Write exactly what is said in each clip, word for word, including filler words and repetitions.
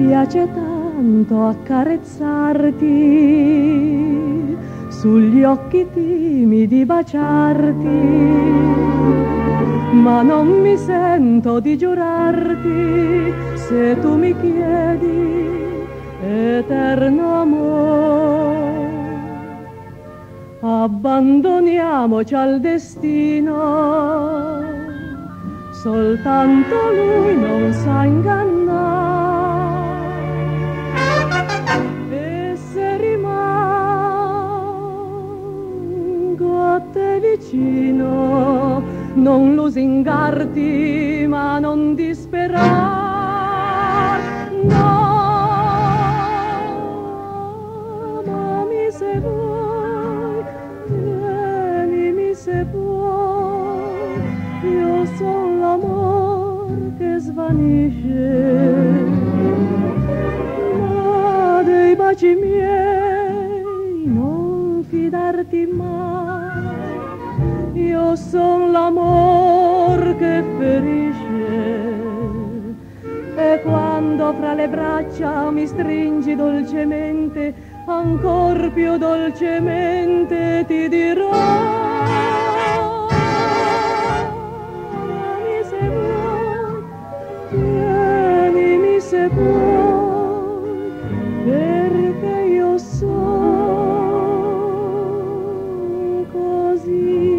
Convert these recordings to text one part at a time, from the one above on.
piace tanto accarezzarti, sugli occhi timidi baciarti, ma non mi sento di giurarti se tu mi chiedi eterno amore. Abbandoniamoci al destino, soltanto lui non sa ingannare, e se rimango a te vicino, non lusingarti ma non disperare, no, amami se vuoi, tienimi se vuoi, io son l'amor che svanisce, ma dei baci miei non fidarti mai, io son l'amor che ferisce, e quando fra le braccia mi stringi dolcemente, ancor più dolcemente ti dirò. Tienimi se vuoi, perché io sono così.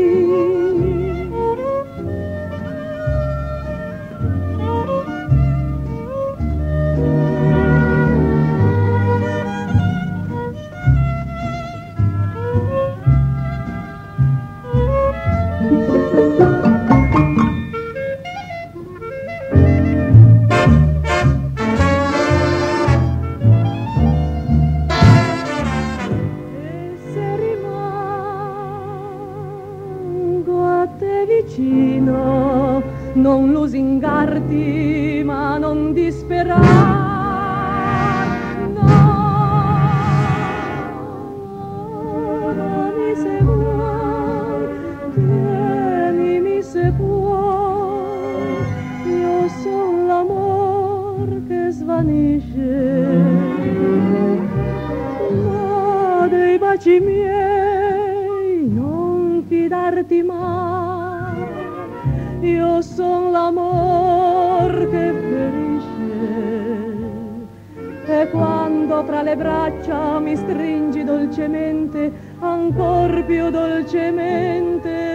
Vicino, non lusingarti ma non disperare, no, amami se vuoi, tienimi se vuoi, io son l'amor che svanisce, ma dei baci miei non fidarti mai, io son l'amor che ferisce, e quando fra le braccia mi stringi dolcemente, ancor più dolcemente